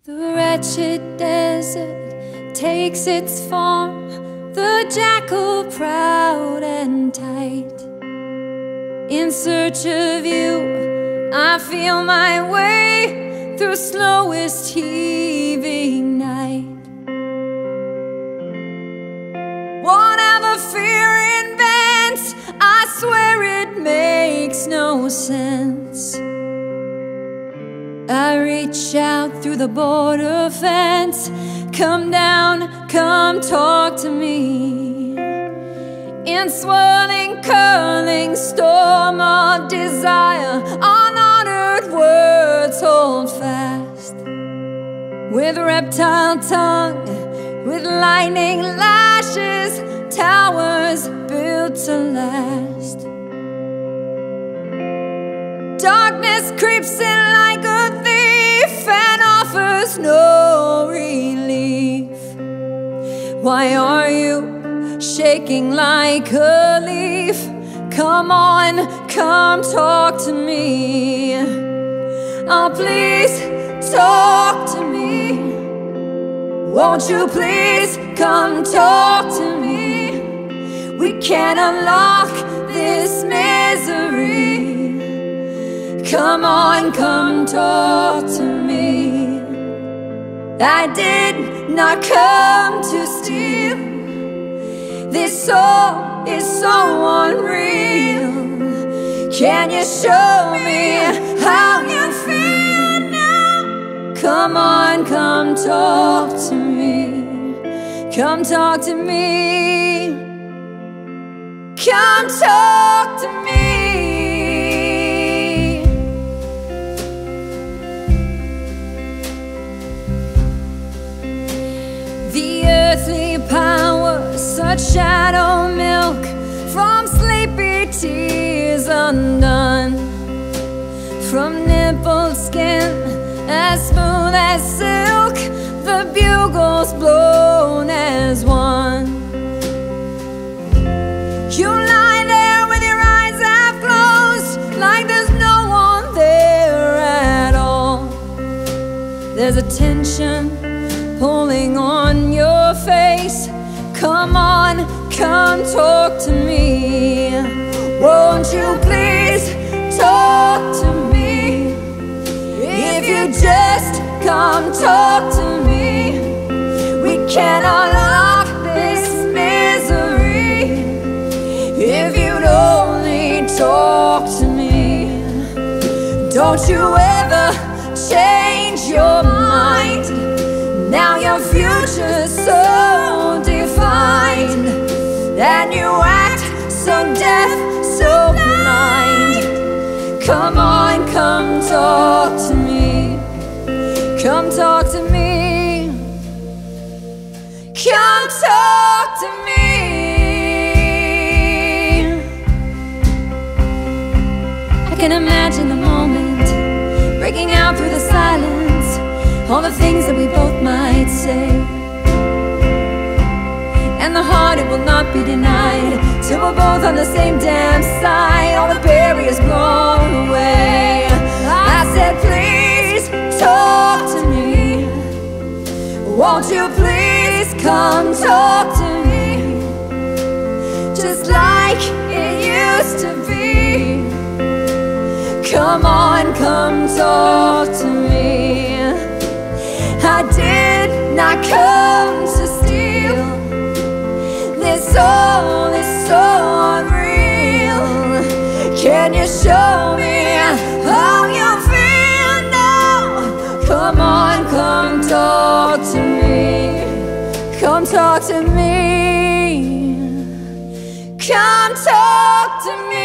The wretched desert takes its form, the jackal proud and tight. In search of you, I feel my way through slowest heaving night. Whatever fear invents, I swear it makes no sense. I reach out through the border fence. Come down, come talk to me. In swirling, curling storm of desire, unuttered words hold fast. With reptile tongue, with lightning lashes, towers built to last. Darkness creeps in like a thief and offers no relief. Why are you shaking like a leaf? Come on, come talk to me. Oh, please talk to me. Won't you please come talk to me? We can unlock this misery. Come on, come talk to me. I did not come to steal. This soul is so unreal. Can you show me how you feel now? Come on, come talk to me. Come talk to me. Come talk to me. Earthly power, such shadow milk from sleepy tears undone, from nippled skin as smooth as silk, the bugles blown as one. You lie there with your eyes half closed, like there's no one there at all. There's a tension pulling on your face. Come on, come talk to me. Won't you please talk to me? If you just come talk to me, we can unlock this misery. If you'd only talk to me. Don't you ever change your mind. Now your future's so defined, and you act so deaf, so blind. Come on, come talk to me. Come talk to me. Come talk to me. I can imagine the moment breaking out through the silence. All the things that we both might say, and the heart, it will not be denied, till we're both on the same damn side. All the barriers blown away. I said, please talk to me. Won't you please come talk to me? Just like it used to be. Come on, come talk to me. I did not come to steal. This soul is so unreal. Can you show me how you feel now? Come on, come talk to me. Come talk to me. Come talk to me.